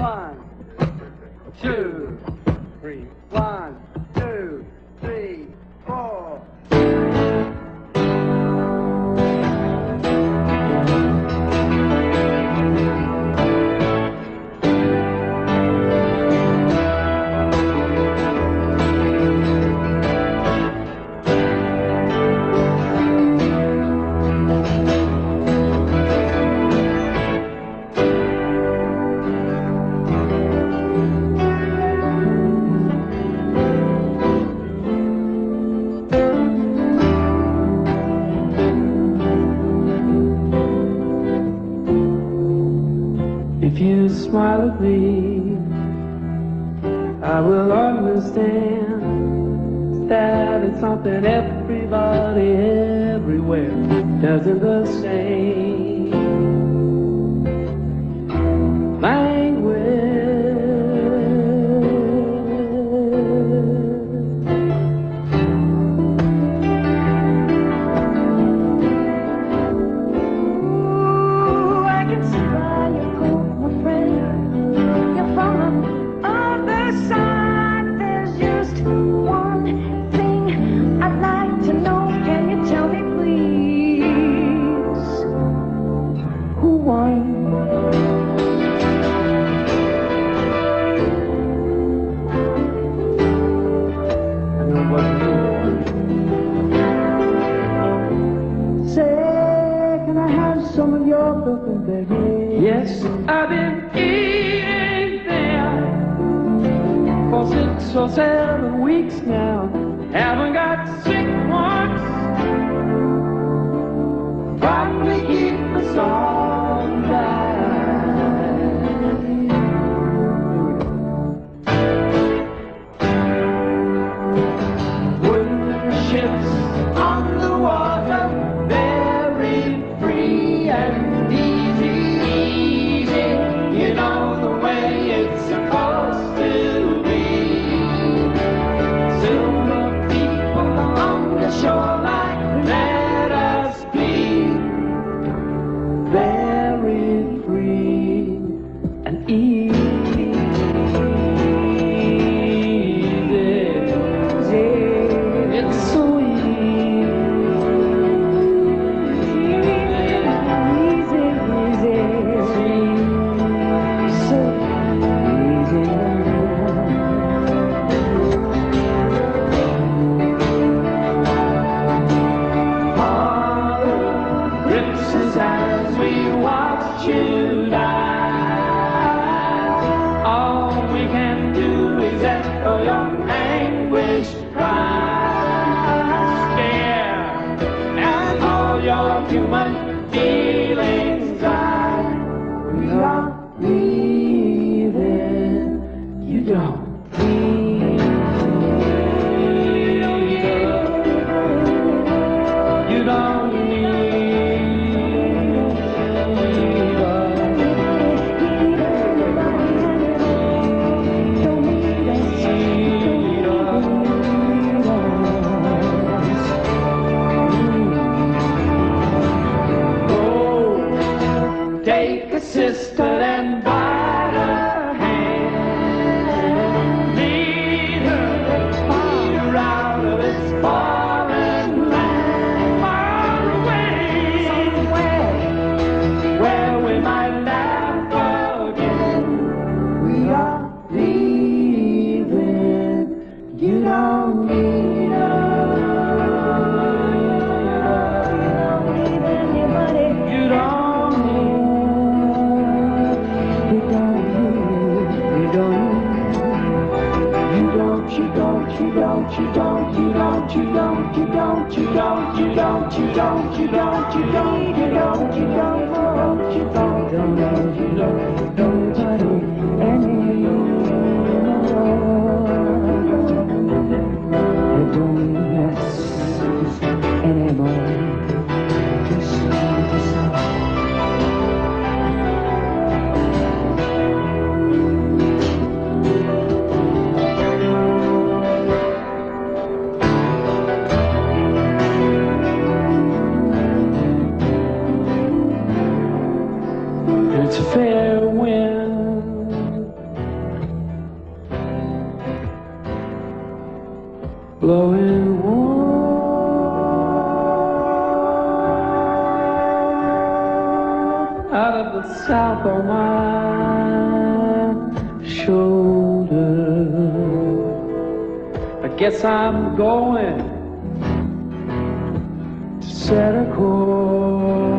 1, 2, 3. 1, 2, 3, 4. If you smile at me, I will understand that it's something everybody everywhere doesn't the same language. Ooh, I can see why you're cold, my friend. You're from the other side. There's just one thing I'd like to know. Can you tell me, please, who won? I know it wasn't you. Say, can I have some of your broken berries? Yes, I've been eating them for 6 or 7 weeks now. Haven't got sick once. Probably keep us all wooden ships on the water, very free and easy, easy. You know the way it's supposed to be. Silver people along the shoreline, let us be very free and easy. It's so easy. As we watch you die, all we can do is echo your anguished cry, scare and all your human feelings die. We are leaving, you don't need, you don't need. Take a sister and bite her hand. Lead her out of this foreign land, far away, somewhere where we might laugh again. We are leaving. You don't need us. You don't. It's a fair out of the south on my shoulder. I guess I'm going to set a course.